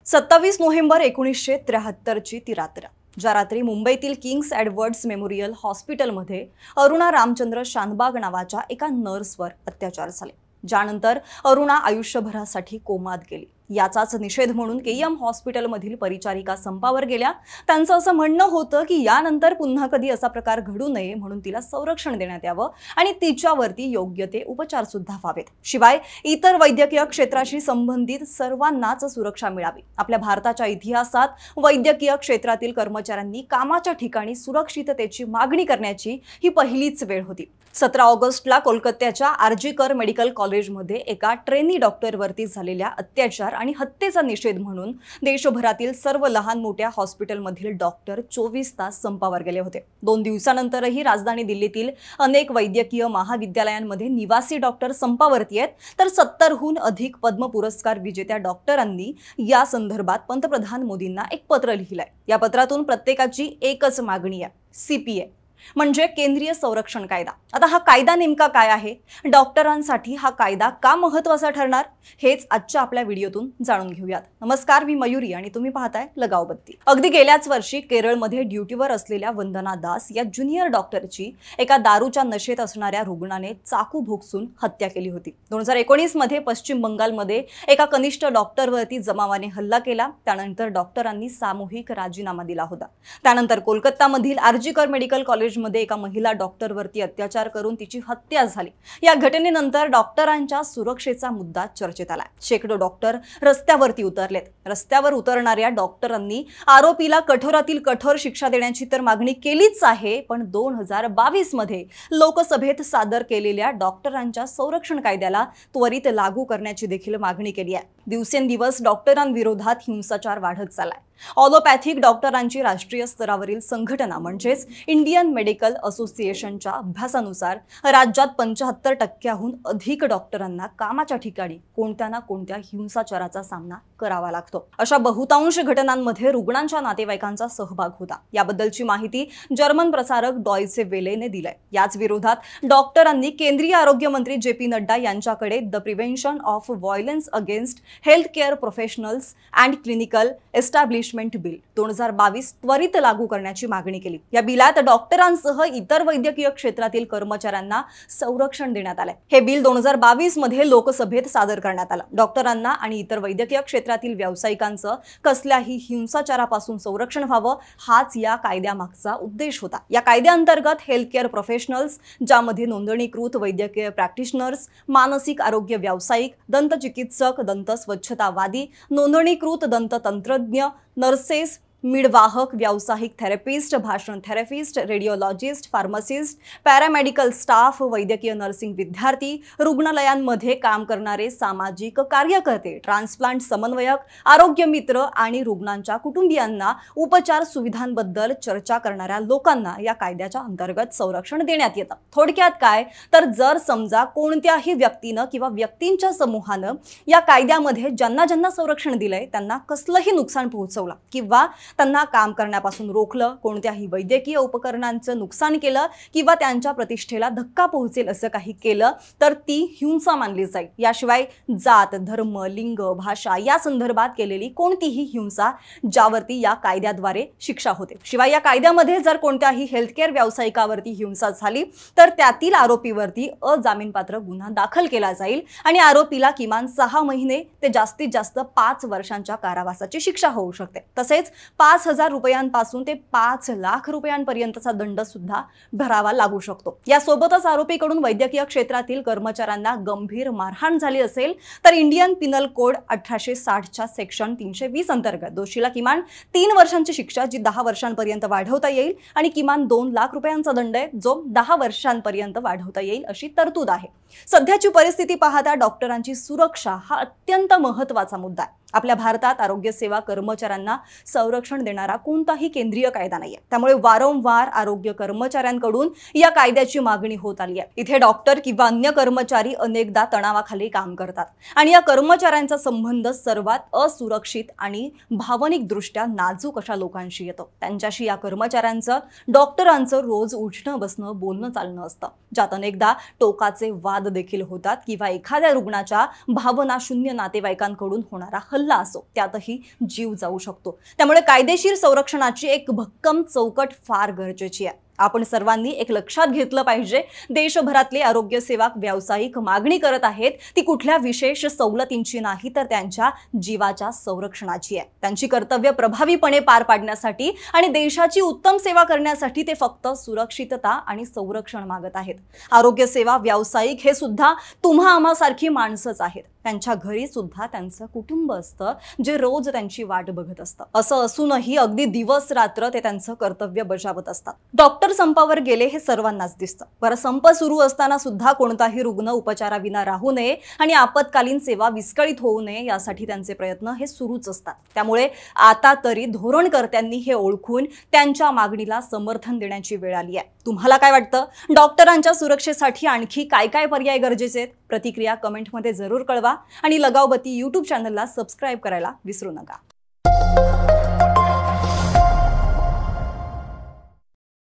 27 November 1973 ची ती रात्र, ज्या रात्री मुंबईतील किंग्स एडवर्ड्स मेमोरियल हॉस्पिटलमध्ये अरुणा रामचंद्र शानबाग नावाच्या एका नर्सवर अत्याचार झाले, ज्यानंतर अरुणा आयुष्यभरासाठी कोमात गेली। याचाच निषेध म्हणून केएम हॉस्पिटलमधील परिचारिका संपावर गेल्या। त्यांचं असं म्हणणं होतं की यानंतर पुन्हा कधी असा प्रकार घडू नये म्हणून तिला संरक्षण देण्यात यावं आणि तिच्यावरती योग्य ते उपचार सुद्धा व्हावेत। शिवाय इतर वैद्यकीय क्षेत्राशी संबंधित सर्वांनाच सुरक्षा मिळावी। आपल्या भारताच्या इतिहासात वैद्यकीय क्षेत्रातील कर्मचाऱ्यांनी कामाच्या ठिकाणी सुरक्षिततेची मागणी करण्याची ही पहिलीच वेळ होती। 17 ऑगस्टला कोलकात्याच्या आरजी कर मेडिकल कॉलेजमध्ये एका ट्रेनी डॉक्टरवरती झालेल्या अत्याचार आणि हत्येचा निषेध म्हणून देशभरातील सर्व लहान मोठ्या हॉस्पिटलमधील डॉक्टर 24 तास संपावर गेले होते। 2 दिवसानंतरही राजधानी दिल्लीतील अनेक वैद्यकीय महाविद्यालयांमध्ये निवासी डॉक्टर संपावरती आहेत, तर 70हून अधिक पद्म पुरस्कार विजेत्या डॉक्टरांनी या संदर्भात पंतप्रधान मोदींना एक पत्र लिहिलंय। या पत्रातून प्रत्येकाची एकच मागणी आहे, सीपीए म्हणजे केंद्रीय संरक्षण कायदा। आता हा कायदा नेमका काय आहे, डॉक्टरांसाठी हा कायदा का महत्त्वाचा ठरणार, हेच आजच्या आपल्या व्हिडिओतून जाणून घेऊयात। नमस्कार, मी मयुरी आणि तुम्ही पाहताय लगाव बत्ती। अगदी गेल्याच वर्षी केरळमध्ये ड्युटीवर असलेल्या वंदना दास या ज्युनियर डॉक्टरची एका दारूच्या नशेत असणाऱ्या रुग्णाने चाकू भोगसून हत्या केली होती। 2019 मध्ये पश्चिम बंगालमध्ये एका कनिष्ठ डॉक्टरवरती जमावाने हल्ला केला। त्यानंतर डॉक्टरांनी सामूहिक राजीनामा दिला होता। त्यानंतर कोलकातामधील आरजी कर मेडिकल कॉलेजमध्ये एका महिला डॉक्टरवरती अत्याचार करून तिची हत्या झाली। या घटनेनंतर डॉक्टरांच्या सुरक्षेचा मुद्दा चर्चेत आलाय। शेकडो डॉक्टर रस्त्यावरती उतरलेत। रस्त्यावर उतरणाऱ्या डॉक्टरांनी आरोपीला कठोरातील कठोर शिक्षा देण्याची तर मागणी केलीच आहे, पण 2022 मध्ये लोकसभेत सादर केलेल्या डॉक्टरांच्या संरक्षण कायद्याला त्वरित लागू करण्याची देखील मागणी केली आहे। दिवसेंदिवस डॉक्टरांविरोधात हिंसाचार वाढत चाललाय। ऑलोपॅथिक डॉक्टरांची राष्ट्रीय स्तरावरील संघटना म्हणजेच इंडियन मेडिकल असोसिएशनच्या अभ्यासानुसार राज्यात 75%हून अधिक डॉक्टरांना कामाच्या ठिकाणी कोणत्या ना कोणत्या हिंसाचाराचा सामना करावा लागतो। अशा बहुतांश घटनांमध्ये रुग्णांच्या नातेवाईकांचा सहभाग होता। याबद्दलची माहिती जर्मन प्रसारक डॉयचे वेलेने दिली। याच विरोधात डॉक्टरांनी केंद्रीय आरोग्य मंत्री जे.पी. नड्डा यांच्याकडे the prevention of violence against health care professionals and clinical establishment bill 2022 त्वरित लागू करण्याची मागणी केली। या बिलात डॉक्टरांसह इतर वैद्यकीय क्षेत्रातील कर्मचाऱ्यांना संरक्षण देण्यात आले। हे बिल 2022 मध्ये लोकसभेत सादर करण्यात आलं। डॉक्टरांना आणि इतर वैद्यकीय क्षेत्रातील व्यावसायिकांचं कसल्याही हिंसाचारापासून संरक्षण व्हावं, हाच या कायद्यामागचा उद्देश होता। या कायद्याअंतर्गत हेल्थ केअर प्रोफेशनल्स, ज्यामध्ये नोंदणीकृत वैद्यकीय प्रॅक्टिशनर्स, मानसिक आरोग्य व्यावसायिक, दंतचिकित्सक, दंत स्वच्छतावादी, नोंदणीकृत दंततंत्रज्ञ, नर्सेस, मिडवाहक, व्यावसायिक थेरपिस्ट, भाषण therapist, radiologist, pharmacist, paramedical staff, वैद्यकीय नर्सिंग विद्यार्थी, रुग्णालयांमध्ये काम करणारे सामाजिक कार्यकर्ते, ट्रान्सप्लांट समन्वयक, आरोग्य मित्र आणि रुग्णांच्या कुटुंबियांना उपचार सुविधांबद्दल चर्चा करणाऱ्या लोकांना या कायद्याच्या अंतर्गत संरक्षण देण्यात येतं। थोडक्यात काय तर जर समजा कोणत्याही व्यक्तीनं किंवा व्यक्तींच्या समूहानं या कायद्यामध्ये ज्यांना संरक्षण दिलंय त्यांना कसलंही नुकसान पोहोचवलं किंवा त्यांना काम करण्यापासून रोखलं, कोणत्याही वैद्यकीय उपकरणांचं नुकसान केलं किंवा त्यांच्या प्रतिष्ठेला धक्का पोहोचेल असं काही केलं तर ती हिंसा मानली जाईल। याशिवाय जात, धर्म, लिंग, भाषा या संदर्भात केलेली कोणतीही हिंसा ज्यावरती या कायद्याद्वारे शिक्षा होते। शिवाय या कायद्यामध्ये जर कोणत्याही हेल्थकेअर व्यावसायिकावरती हिंसा झाली तर त्यातील आरोपीवरती अजामीनपात्र गुन्हा दाखल केला जाईल आणि आरोपीला किमान 6 महिने ते जास्तीत जास्त 5 वर्षांच्या कारावासाची शिक्षा होऊ शकते। तसेच 5,000 रुपयांपासून ते 5 लाख रुपयांपर्यंतचा दंड सुद्धा भरावा लागू शकतो। यासोबतच आरोपीकडून वैद्यकीय क्षेत्रातील कर्मचाऱ्यांना गंभीर मारहाण झाली असेल तर इंडियन पिनल कोड 1860च्या सेक्शन 320 अंतर्गत दोषीला किमान 3 वर्षांची शिक्षा जी 10 वर्षांपर्यंत वाढवता येईल आणि किमान 2 लाख रुपयांचा दंड आहे जो 10 वर्षांपर्यंत वाढवता येईल अशी तरतूद आहे। सध्याची परिस्थिती पाहता डॉक्टरांची सुरक्षा हा अत्यंत महत्त्वाचा मुद्दा आहे। आपल्या भारतात आरोग्य सेवा कर्मचाऱ्यांना संरक्षण देणारा कोणताही केंद्रीय कायदा नाहीये। त्यामुळे वारंवार आरोग्य कर्मचाऱ्यांकडून या कायद्याची मागणी होत आली आहे। इथे डॉक्टर किंवा अन्य कर्मचारी अनेकदा तणावाखाली काम करतात आणि या कर्मचाऱ्यांचा संबंध सर्वात असुरक्षित आणि भावनिकदृष्ट्या नाजूक अशा लोकांशी येतो। त्यांच्याशी या कर्मचाऱ्यांचं डॉक्टरांचं रोज उठणं बसणं बोलणं चालणं असतं, ज्यात अनेकदा टोकाचे वाद देखील होतात किंवा एखाद्या रुग्णाच्या भावना शून्य नातेवाईकांकडून होणारा हल्ला असो त्यातही जीव जाऊ शकतो। त्यामुळे कायदेशीर संरक्षणाची एक भक्कम चौकट फार गरजेची आहे। आपण सर्वांनी एक लक्षात घेतलं पाहिजे, देशभरातले आरोग्य सेवा व्यावसायिक मागणी करत आहेत ती कुठल्या विशेष सवलतींची नाही तर त्यांच्या जीवाच्या संरक्षणाची आहे। त्यांची कर्तव्य प्रभावीपणे पार पाडण्यासाठी आणि देशाची उत्तम सेवा करण्यासाठी ते फक्त सुरक्षितता आणि संरक्षण मागत आहेत। आरोग्य सेवा व्यावसायिक हे सुद्धा तुम्हा आम्हासारखी माणसंच आहेत। त्यांच्या घरी सुद्धा त्यांचं कुटुंब असतं जे रोज त्यांची वाट बघत असतं। असं असूनही अगदी दिवस रात्र ते त्यांचं कर्तव्य बजावत असतात। डॉक्टर संपावर गेले हे सर्वांनाच दिसतं, पर संप सुरू असताना सुद्धा कोणताही रुग्ण उपचाराविना राहू नये आणि आपत्कालीन सेवा विस्कळीत होऊ नये यासाठी त्यांचे प्रयत्न हे सुरूच असतात। त्यामुळे आता तरी धोरणकर्त्यांनी हे ओळखून त्यांच्या मागणीला समर्थन देण्याची वेळ आली आहे। तुम्हाला काय वाटतं? डॉक्टरांच्या सुरक्षेसाठी आणखी काय काय पर्याय गरजेचे आहेत? प्रतिक्रिया कमेंटमध्ये जरूर कळवा आणि लगावबत्ती YouTube चॅनलला सबस्क्राइब करायला विसरू नका।